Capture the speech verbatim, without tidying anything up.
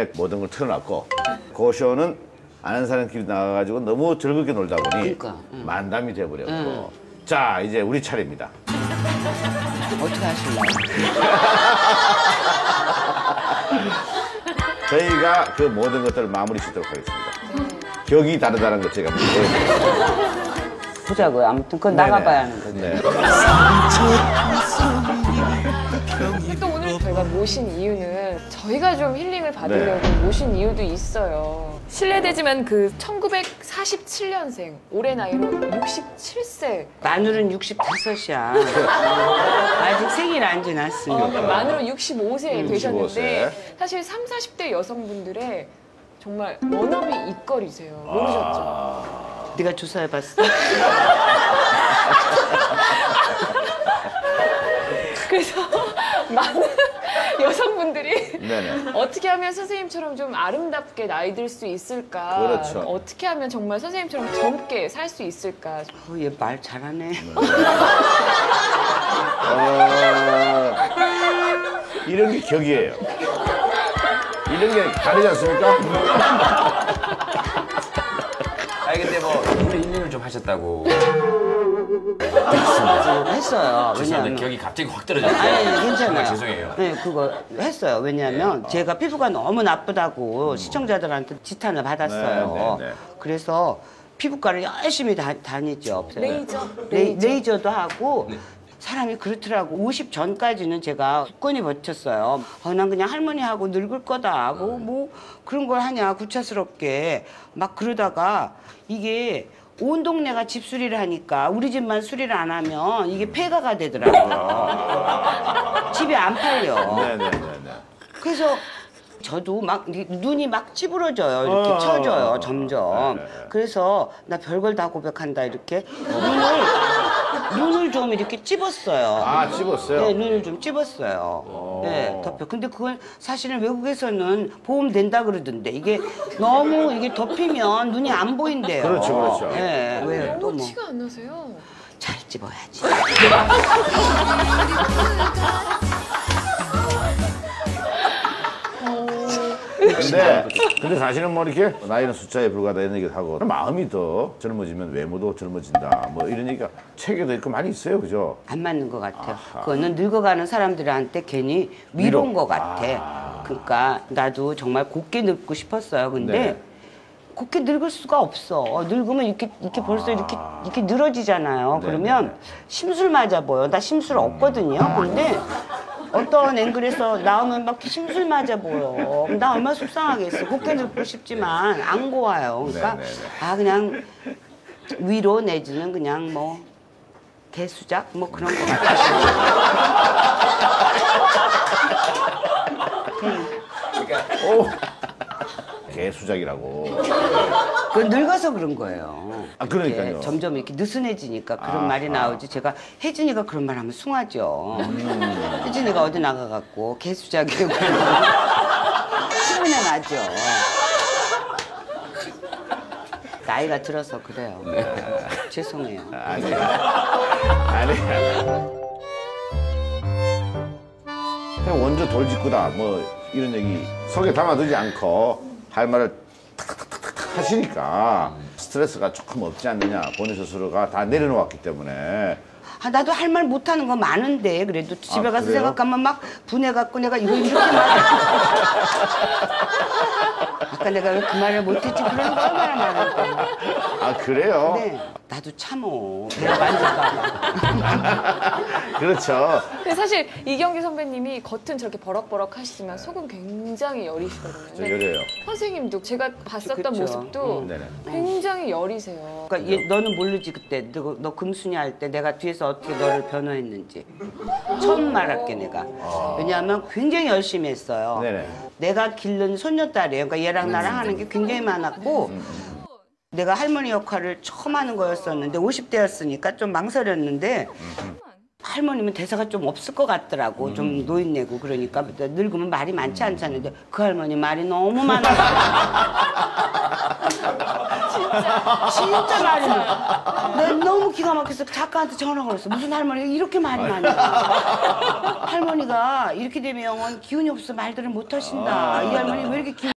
밤에 모든 걸 틀어놨고 그 쇼는 아는 사람끼리 나가가지고 너무 즐겁게 놀다 보니 그러니까, 응. 만담이 돼버렸고 응. 자 이제 우리 차례입니다. 어떻게 하실래요? 저희가 그 모든 것들을 마무리 짓도록 하겠습니다. 격이 다르다는 걸 제가 보여드립니다. 보자고요. 아무튼 그건 나가봐야 하는 거죠. 네. 또 오늘 저희가 모신 이유는 저희가 좀 힐링을 받으려고 네. 모신 이유도 있어요. 실례되지만 그 천구백사십칠 년생, 올해 나이로 육십칠 세. 마늘은 육십다섯이야. 아직 생일 안 지났으니까. 어, 만으로 육십오 세 음, 되셨는데 육십오 세. 사실 삼, 사십 대 여성분들의 정말 워너비 입거리세요. 모르셨죠? 아... 네가 조사해봤어? 그래서 많은 여성분들이 네네. 어떻게 하면 선생님처럼 좀 아름답게 나이 들 수 있을까? 그렇죠. 어떻게 하면 정말 선생님처럼 젊게 살 수 있을까? 어, 얘 말 잘하네. 어... 이런 게 격이에요. 이런 게 다르지 않습니까? 아니 근데 뭐 오늘 힐링을 좀 하셨다고. 했어요. 죄송한데 왜냐하면 기억이 갑자기 확 떨어졌어요. 아니 괜찮아요. 정말 죄송해요. 네, 그거 했어요. 왜냐하면 제가 피부가 너무 나쁘다고 시청자들한테 지탄을 받았어요. 네, 네, 네. 그래서 피부과를 열심히 다, 다니죠. 레이저? 레이, 레이저도 하고 사람이 그렇더라고. 오십 전까지는 제가 굳건히 버텼어요. 어, 난 그냥 할머니하고 늙을 거다. 뭐, 뭐 그런 걸 하냐 구차스럽게 막 그러다가 이게 온 동네가 집수리를 하니까 우리 집만 수리를 안 하면 이게 폐가가 되더라고요. 집이 안 팔려. 네네네네. 그래서 저도 막 눈이 막 찌부러져요. 이렇게 어, 쳐져요, 어, 점점. 네, 네. 그래서 나 별걸 다 고백한다 이렇게 눈을 눈을 좀 이렇게 찝었어요. 아 찝었어요? 네, 눈을 좀 찝었어요. 네, 덮여. 근데 그건 사실은 외국에서는 보험 된다 그러던데 이게 너무 이게 덮이면 눈이 안 보인대요. 그렇죠, 그렇죠. 네, 왜요? 또 너무 뭐. 티가 안 나세요. 잘 찝어야지. 근데, 근데 사실은 뭐 이렇게 나이는 숫자에 불과하다 이런 얘기를 하고 마음이 더 젊어지면 외모도 젊어진다 뭐 이런 얘기가 책에도 있고 많이 있어요, 그죠? 안 맞는 것 같아요. 그거는 늙어가는 사람들한테 괜히 위로인 위로. 것 같아. 아. 그러니까 나도 정말 곱게 늙고 싶었어요. 근데 네. 곱게 늙을 수가 없어. 늙으면 이렇게 이렇게 벌써 이렇게 이렇게 늘어지잖아요. 네, 그러면 네. 심술 맞아 보여. 나 심술 없거든요. 근데 어떤 앵글에서 나오면 막 심술 맞아 보여. 나 얼마나 속상하겠어. 곱게 늙고 싶지만 안 고와요. 그러니까 네, 네, 네. 아 그냥 위로 내지는 그냥 뭐 개수작 뭐 그런 거 같아요. 오. 개수작이라고. 그 늙어서 그런 거예요. 아, 그러니까요. 이렇게 점점 이렇게 느슨해지니까 그런 아, 말이 아. 나오지. 제가 혜진이가 그런 말 하면 숭하죠. 음. 혜진이가 어디 나가갖고 개수작이고 시분에 나죠. 나이가 들어서 그래요. 죄송해요. 아니야. 아니야. 그냥 원조 돌직구다 뭐 이런 얘기 속에 담아두지 않고 할 말을 탁탁탁탁 하시니까 스트레스가 조금 없지 않느냐. 본인 스스로가 다 내려놓았기 때문에. 아, 나도 할 말 못하는 거 많은데 그래도 집에 아, 가서 그래요? 생각하면 막 분해갖고 내가 이거 이렇게 말해. 아까 내가 왜 그 말을 못했지 그런 거 얼마나 많은데. 아 그래요? 네, 나도 참어. 배가 만질까 그렇죠. 근데 사실 이경규 선배님이 겉은 저렇게 버럭버럭 하시지만 속은 굉장히 여리시거든요. 저 근데 열해요. 선생님도 제가 봤었던 그쵸. 모습도 음. 네네. 굉장히 여리세요. 그러니까 얘, 너는 모르지 그때 너, 너 금순이 할 때 내가 뒤에서 어떻게 너를 변호했는지 처음 말할게 내가. 왜냐하면 굉장히 열심히 했어요. 네네. 내가 기른 손녀딸이에요. 그러니까 얘랑 나랑 하는 게 굉장히 많았고 내가 할머니 역할을 처음 하는 거였었는데 오십 대였으니까 좀 망설였는데 할머니면 대사가 좀 없을 것 같더라고. 음. 좀 노인네고 그러니까 늙으면 말이 많지 않잖는데 그 할머니 말이 너무 많아. 진짜 진짜 말이 많아. 내가 너무 기가 막혀서 작가한테 전화가 왔어. 무슨 할머니가 이렇게 말이 많냐. 할머니가 이렇게 되면 기운이 없어 말들을 못 하신다. 이 할머니 왜 이렇게 기운